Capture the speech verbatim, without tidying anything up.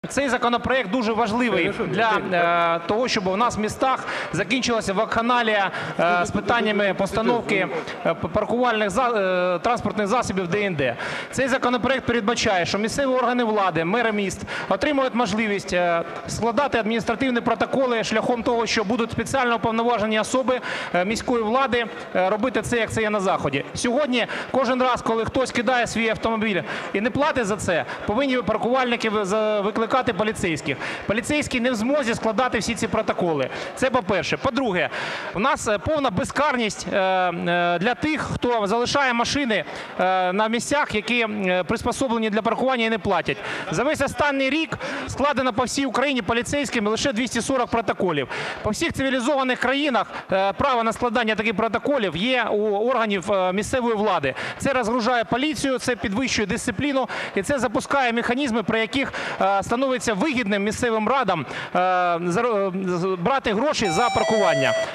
Цей законопроект дуже важливий для того, щоб у нас в містах закінчилася вакханалія з питаннями постановки паркувальних транспортних засобів де-інде. Цей законопроект передбачає, що місцеві органи влади, мери міст отримують можливість складати адміністративні протоколи шляхом того, що будуть спеціально уповноважені особи міської влади робити це, як це є на Заході. Сьогодні кожен раз, коли хтось кидає свій автомобіль і не платить за це, повинні паркувальники викликати поліцейських. Поліцейські не в змозі складати всі ці протоколи. Це по-перше. По-друге, у нас повна безкарність для тих, хто залишає машини на місцях, які приспособлені для паркування і не платять. За весь останній рік складено по всій Україні поліцейськими лише двісті сорок протоколів. По всіх цивілізованих країнах право на складання таких протоколів є у органів місцевої влади. Це розгружає поліцію, це підвищує дисципліну і це запускає механізми, при яких становиться вигідним місцевим радам брати гроші за паркування.